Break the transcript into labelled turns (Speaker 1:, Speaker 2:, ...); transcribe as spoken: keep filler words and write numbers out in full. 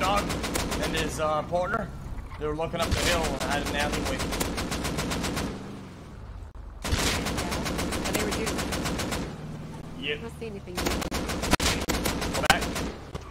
Speaker 1: dog and his uh, partner. They were looking up the hill and had an alleyway.
Speaker 2: And they were doing.
Speaker 1: Yep.
Speaker 2: I don't see anything.
Speaker 1: Go back.